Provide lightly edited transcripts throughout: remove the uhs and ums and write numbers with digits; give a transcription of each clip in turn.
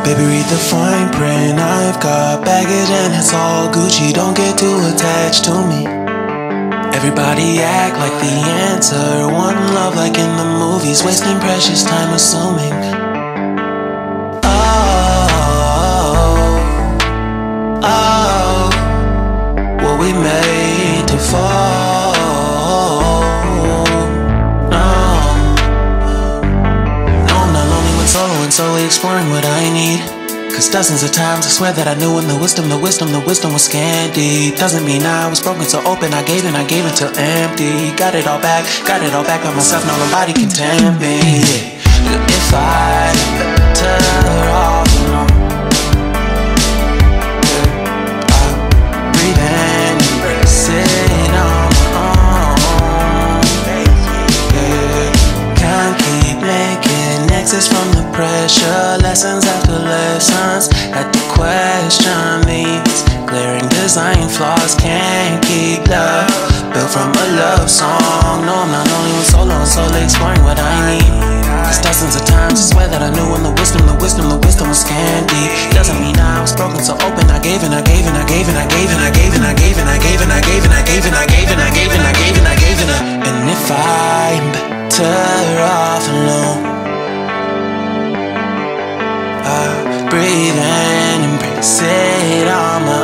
Baby, read the fine print. I've got baggage and it's all Gucci. Don't get too attached to me. Everybody act like the answer. One love like in the movies. Wasting precious time assuming. Oh, were we made to fall? No, I'm not lonely when solo and solely exploring what I need. Cause dozens of times I swear that I knew when the wisdom was scanty. Doesn't mean I was broken so open, I gave until empty. Got it all back by myself, no nobody can tempt me. If I better off alone, I'll breathe and embrace it on my own. Can't keep making exits from the pressure. Lessons after lessons, had to question these glaring design flaws. Can't keep love built from a love song. No, I'm not only when solo and solely exploring what I need. Cause dozens of times I swear that I knew when the wisdom was scanty. Doesn't mean I was broken so open, I gave and I gave and I gave and I gave and I gave and I gave and I gave and I gave and I gave and I gave and I gave and I gave and I gave and I. And if I'm better off alone, I'll breathe and embrace it on my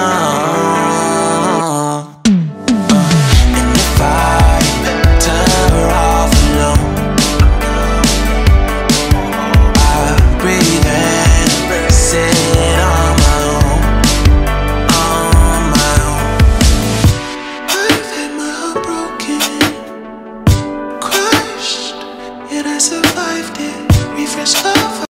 own. And if I'm better off alone, I'll breathe and embrace it on my own. On my own. I've had my heart broken, crushed, yet I survived it. Refreshed love.